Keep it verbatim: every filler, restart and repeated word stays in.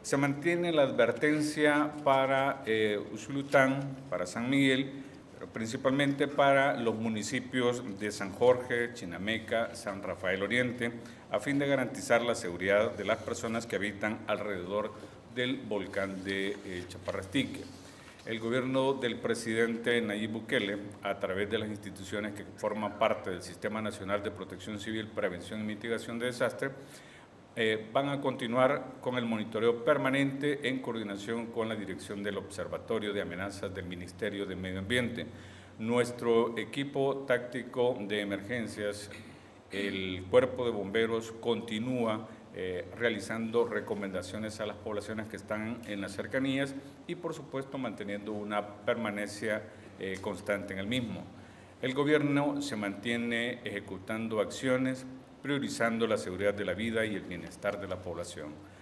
Se mantiene la advertencia para eh, Usulután, para San Miguel, pero principalmente para los municipios de San Jorge, Chinameca, San Rafael Oriente, a fin de garantizar la seguridad de las personas que habitan alrededor del volcán de eh, Chaparrastique. El gobierno del presidente Nayib Bukele, a través de las instituciones que forman parte del Sistema Nacional de Protección Civil, Prevención y Mitigación de Desastres, eh, van a continuar con el monitoreo permanente en coordinación con la dirección del Observatorio de Amenazas del Ministerio de Medio Ambiente. Nuestro equipo táctico de emergencias, el Cuerpo de Bomberos, continúa Eh, realizando recomendaciones a las poblaciones que están en las cercanías y, por supuesto, manteniendo una permanencia eh, constante en el mismo. El gobierno se mantiene ejecutando acciones, priorizando la seguridad de la vida y el bienestar de la población.